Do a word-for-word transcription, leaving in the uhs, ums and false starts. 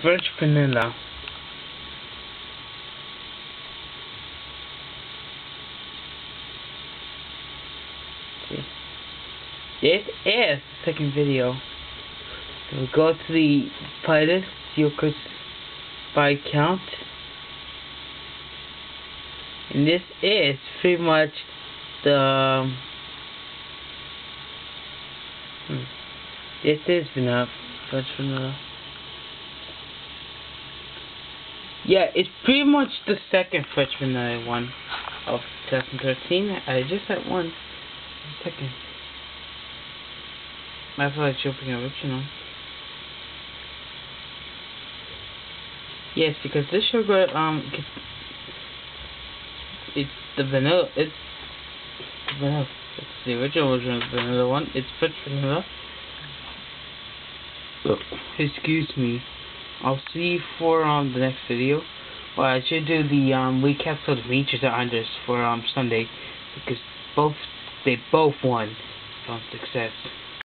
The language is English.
French vanilla. Okay. This is the second video. We'll go to the playlist, Yoko's by count. And this is pretty much the um, hmm, this is vanilla, French vanilla. Yeah, it's pretty much the second French vanilla one of twenty thirteen. I just had one second. I feel like jumping original. Yes, because this sugar um it's the vanilla. It's the vanilla. It's the original version of the vanilla one. It's French vanilla. Oh. Excuse me. I'll see you for um the next video. Well, I should do the um recap of the reaches and unders for um Sunday because both they both won from success.